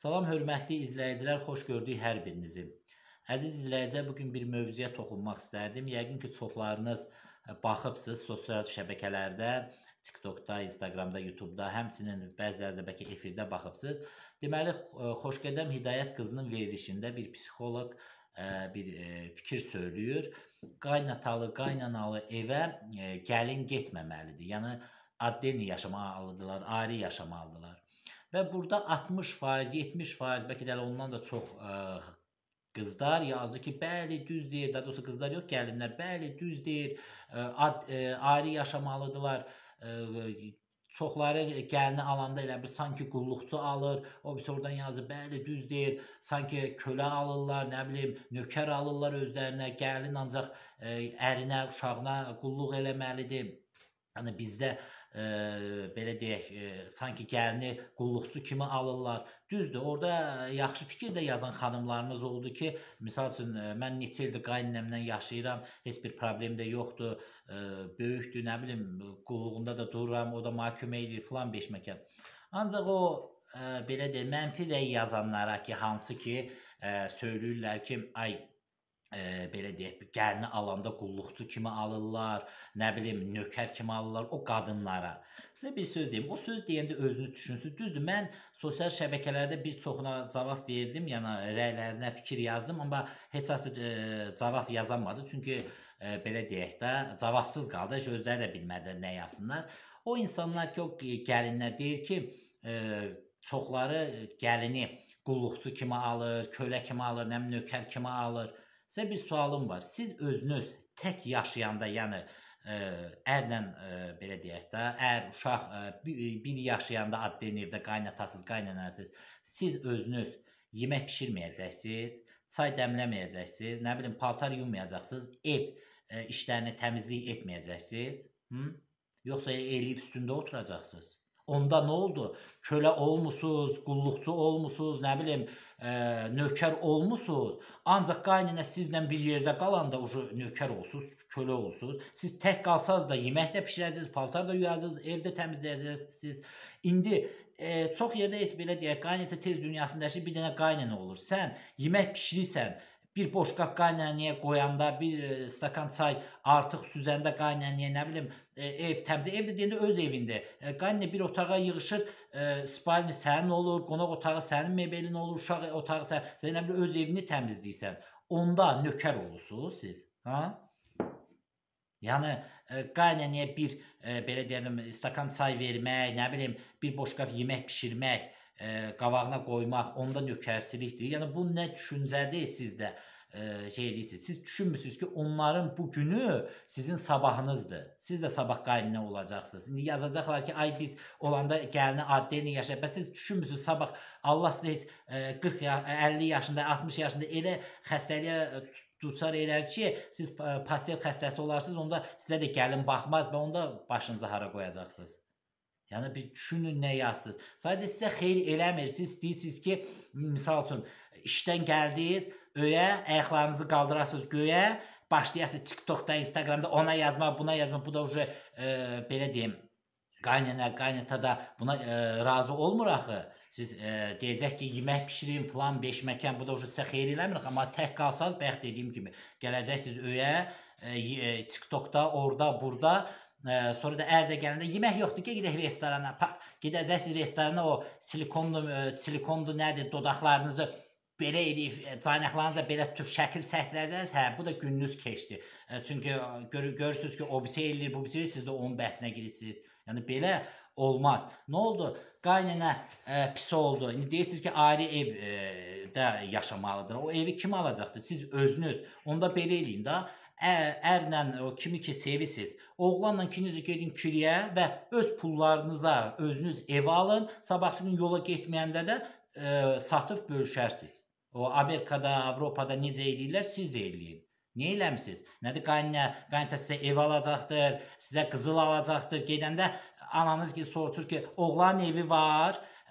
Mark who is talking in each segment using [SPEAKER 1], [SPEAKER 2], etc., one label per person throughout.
[SPEAKER 1] Salam, hörmətli izləyicilər, xoş gördük hər birinizi. Əziz izləyicilər, bugün bir mövzuya toxunmaq istərdim. Yəqin ki, çoxlarınız baxıbsınız sosial şəbəkələrdə, TikTokda, Instagramda, YouTube'da, həmçinin bəziləri də bəlkə efirdə baxıbsınız. Deməli, Xoşgədəm Hidayət qızının verilişində bir psixoloq bir fikir söylüyor. Qaynatalı, qaynanalı evə gəlin getməməlidir. Yəni, adden yaşamalıdırlar, ayrı yaşamalıdırlar. Və burada 60%, 70%, bəlkə də ondan da çox qızlar yazdı ki, bəli, düz deyir. Daha doğrusu qızlar yox, gəlinlər, bəli, düz deyir. Ayrı yaşamalıdırlar. Çoxları gəlini alanda elə bir sanki qulluqçu alır. O birisi oradan yazır, bəli, düz deyir. Sanki kölə alırlar, nə bilim, nökər alırlar özlərinə. Gəlin ancaq ərinə, uşağına qulluq eləməlidir. Yəni bizdə belə deyək, sanki gəlini qulluqçu kimi alırlar. Düzdür, orada yaxşı fikir də yazan xanımlarımız oldu ki, misal üçün mən neçə ildir qaynanəmlə yaşayıram, heç bir problem də yoxdur, böyükdür, nə bilim, qulluğunda da dururam, o da mənə kömək edir filan beşməkan. Ancaq o belə deyək, mənfi rəy yazanlara ki, hansı ki söyləyirlər ki, ay belə deyək, gəlini alanda qulluqçu kimi alırlar, nə bilim, nökər kimi alırlar, o qadınlara. Sizə bir söz deyim, o söz deyəndə özünüz düşünsünüz. Düzdür, mən sosial şəbəkələrdə bir çoxuna cavab verdim, yəni rəylərinə fikir yazdım, amma heç kəs cavab yazamadı. Çünki belə deyək də, cavabsız qaldı, heç özləri də bilmədilər nə yazsınlar. O insanlar ki, o gəlinlər deyir ki, çoxları gəlini qulluqçu kimi alır, kölə kimi alır, nə bilim, nökər kimi alır. Sizə bir sualım var. Siz özünüz tək yaşayanda, yəni ərlə belə deyək də, ər, uşaq bir yaşayanda adden evdə qaynatasız, qaynanasız, siz özünüz yemək bişirməyəcəksiniz, çay dəmləməyəcəksiniz, nə bilim, paltar yummayacaqsınız, ev işlərini təmizlik etməyəcəksiniz, yoxsa eləyib üstündə oturacaqsınız. Onda nə oldu? Kölə olmusunuz, qulluqçu olmusunuz, nə bilim, nökər olmusunuz. Ancaq qaynanə sizlə bir yerdə qalanda nökər olsunuz, kölə olsunuz. Siz tək qalsanız da yemək də bişirəcəksiniz, paltar da yuyacaqsınız, evdə təmizləyəcəksiniz. İndi çox yerdə heç belə deyək, qaynata tez dünyasında yaşayır, bir dənə qaynana olur. Sən yemək bişirirsən, bir boşqab qaynanaya qoyanda, bir stakan çay artıq süzəndə qaynanaya, nə bilim, ev təmizlə, ev də deyəndə öz evindir. Qaynana bir otağa yığışır, spalni sənin olur, qonaq otağı sənin mebelin olur, uşaq otağı sənin, sən nə bilim, öz evini təmizləyirsən. Onda nökər olursunuz siz. Yəni, qaynanaya bir, belə deyəlim, stakan çay vermək, nə bilim, bir boşqab yemək bişirmək, qabağına qoymaq, onda nökərçilikdir. Yəni, bu nə düşüncədir sizdə şey edirsiniz. Siz düşünmürsünüz ki, onların bu günü sizin sabahınızdır. Siz də sabah qaynana olacaqsınız. İndi yazacaqlar ki, ay biz olanda gəlini addenlə yaşayıb. Siz düşünmürsünüz sabah Allah sizə heç 40, 50 yaşında, 60 yaşında elə xəstəliyə duçar elər ki, siz pastel xəstəsi olarsınız, onda sizə də gəlin baxmaz və onda başınızı hara qoyacaqsınız. Yəni, bir düşünün nə yazsınız. Sadəcə sizə xeyir eləmir. Siz istəyirsiniz ki, misal üçün, işdən gəldiniz, öyə, ayaqlarınızı qaldırarsınız göyə, başlayasınız TikTokda, Instagramda ona yazmaq, buna yazmaq. Bu da belə deyim, qaynana, qaynata da buna razı olmur axı. Siz deyəcək ki, yemək pişirin filan, beşməkan, bu da sizə xeyir eləmir. Amma tək qalsanız, bayaq dediyim kimi, gələcəksiniz öyə, TikTokda, orada, burada. Sonra da ər də gələndə yemək yoxdur ki, gedək restorana. Gedəcəksiniz restorana, o silikonlu nədir, dodaqlarınızı belə edib, caynaqlarınızla belə tür şəkil çəkdirəcəksiniz. Hə, bu da gününüz keçdi. Çünki görürsünüz ki, o birisi eləyir, bu birisi eləyir, siz də onun bəhsinə girirsiniz. Yəni, belə olmaz. Nə oldu? Qaynana pis oldu. İndi deyirsiniz ki, ayrı evdə yaşamalıdır. O evi kim alacaqdır? Siz özünüz. Onda belə eləyin də. Ərlə o kimi ki sevirsiniz, oğlanla ikiniz gedin kiriyə və öz pullarınıza özünüz ev alın, sabahsı gün yola getməyəndə də satıb bölüşərsiniz. O Amerikada, Avropada necə eləyirlər, siz də eləyin. Niyə eləmişsiniz? Nədir, qaynata sizə ev alacaqdır, sizə qızıl alacaqdır, gedəndə ananız ki soruşur ki, oğlanın evi var,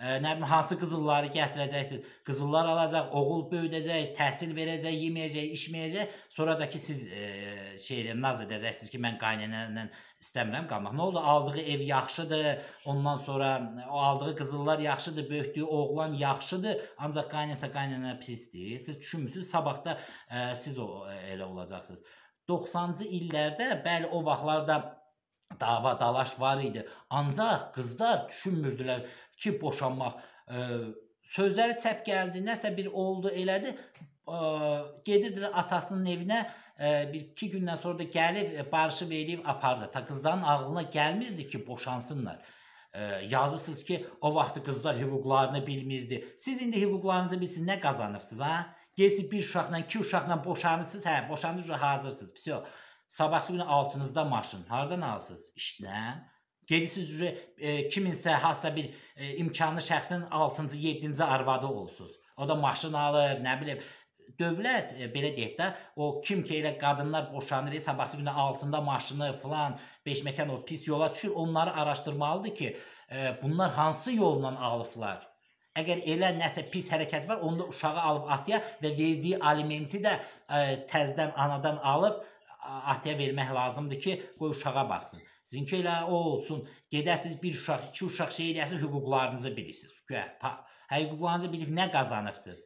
[SPEAKER 1] nə bilim hansı qızılları gətirəcəksiniz. Qızıllar alacaq, oğul böyüdəcək, təhsil verəcək, yeməyəcək, içməyəcək. Sonra da ki siz naz edəcəksiniz ki, mən qaynanayla istəmirəm qalmaq. Nə oldu? Aldığı ev yaxşıdır. Ondan sonra o aldığı qızıllar yaxşıdır, böyütdüyü oğlan yaxşıdır. Ancaq qaynana pisdir. Siz düşünmürsünüz, sabah da siz elə olacaqsınız. 90-cı illərdə bəli o vaxtlarda dava dalaş var idi. Ancaq qızlar düşünmürdülər ki, boşanmaq. Sözləri çəp gəldi, nəsə bir oldu, elədi. Gedirdilər atasının evinə, bir-iki gündən sonra da gəlib, barışıb eləyib apardı. Ta qızların ağlına gəlmirdi ki, boşansınlar. Yazırsınız ki, o vaxtı qızlar hüquqlarını bilmirdi. Siz indi hüquqlarınızı bilsiniz, nə qazanırsınız, ha? Gelirsiniz bir uşaqla, iki uşaqla boşanırsınız, boşandınız, hazırsınız, pisiyo. Sabahsı günü altınızda maşın, hardan alırsınız? İşdən. Gedirsiniz, kiminsə, hansısa bir imkanlı şəxsin 6-cı, 7-ci arvadı olsunuz. O da maşın alır, nə bilim. Dövlət, belə deyək də, o kim ki elə qadınlar boşanır, sabahsı günü altında maşını filan, beşməkan o pis yola düşür, onları araşdırmalıdır ki, bunlar hansı yolla alıblar? Əgər elə nəsə pis hərəkət var, onda uşağı alıb atya və verdiyi alimenti də təzdən anadan alıb atya vermək lazımdır ki, qoy uşağa baxsın. Sizinki elə o olsun, gedəsiniz bir uşaq, iki uşaq şey edəsiniz, hüquqlarınızı bilirsiniz. Hüquqlarınızı bilib nə qazanırsınız?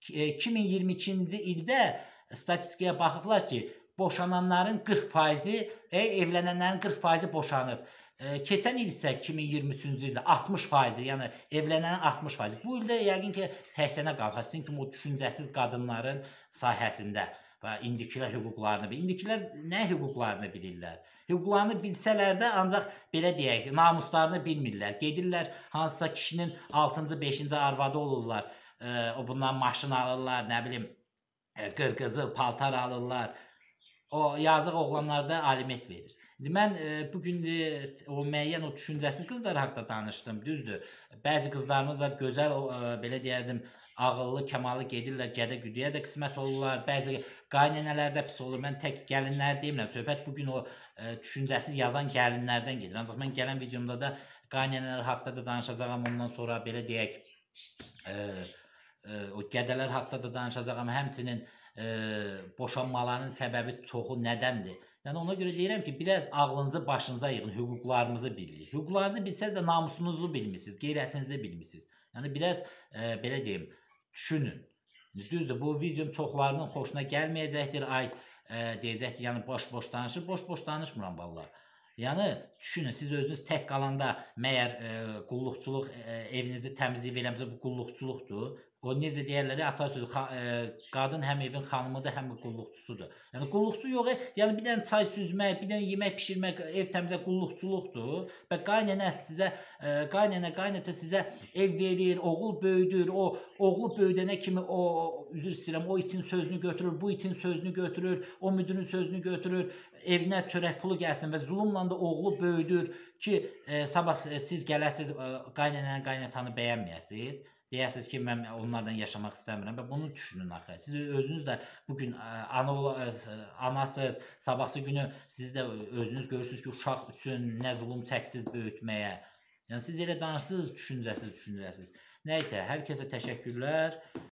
[SPEAKER 1] 2022-ci ildə statistikaya baxıblar ki, boşananların 40%, evlənənlərin 40%-i boşanıb. Keçən il isə 2023-cü ildə 60%, yəni evlənənin 60%. Bu ildə yəqin ki 80-ə qalxar. Sizin kimi o düşüncəsiz qadınların sahəsində və indikilər hüquqlarını bilir. İndikilər nə hüquqlarını bilirlər? Hüquqlarını bilsələr də ancaq belə deyək, namuslarını bilmirlər. Gedirlər hansısa kişinin 6-cı, 5-ci arvadı olurlar. Bundan maşın alırlar, nə bilim, qırqızı, paltar alırlar. O yazıq oğlanlarda aliment verir. Mən bugün o müəyyən o düşüncəsiz qızlar haqqında danışdım, düzdür. Bəzi qızlarımız var, gözəl, belə deyərdim, ağıllı, kəmalı gedirlər, gədə-güdüyə də qismət olurlar. Bəzi qaynənələr də pis olur. Mən tək gəlinlər demirəm. Söhbət bugün o düşüncəsiz yazan gəlinlərdən gedir. Ancaq mən gələn videomda da qaynənələr haqqında da danışacağam. Ondan sonra belə deyək, o qədələr haqqında da danışacağam. Həmçinin boşanmaların səbəbi çoxu nədəndir? Yəni ona görə deyirəm ki, biraz ağlınızı başınıza yığın, hüquqlarımızı bilirik. Hüquqlarınızı bilsəz də namusunuzu bilmirsiniz, qeyrətinizi bilmirsiniz. Yəni biraz belə deyim, düşünün. Düzdür, bu videom çoxlarının xoşuna gəlməyəcəkdir. Ay deyəcək ki, yəni boş-boş danışır. Boş-boş danışmıram vallahi. Yəni düşünün, siz özünüz tək qalanda məyər qulluqçuluq evinizi təmizləyib eləmsə bu qulluqçuluqdur. O necə deyərlər, atasözü, qadın həm evin xanımıdır, həm qulluqçusudur. Yəni qulluqçu yox, yəni bir dənə çay süzmək, bir dənə yemək bişirmək, ev təmizləmək qulluqçuluqdur. Və qaynata sizə ev verir, oğul böyüdür, o oğlu böyüdənə kimi üzr istəyirəm, o itin sözünü götürür, bu itin sözünü götürür, o müdürün sözünü götürür, evinə çörək pulu gəlsin və zulmla da oğlu böyüdür ki, sabah siz gələsiniz, qaynatanı bəyənməyəsiniz. Deyəsiniz ki, mən onlarla yaşamaq istəmirəm və bunu düşünün axı. Siz özünüz də bugün anasız, sabahsı günü siz də özünüz görürsünüz ki, uşaq üçün nə zulm çəksiz böyütməyə. Yəni siz elə danışırsınız düşüncəsiz. Nəysə, hər kəsə təşəkkürlər.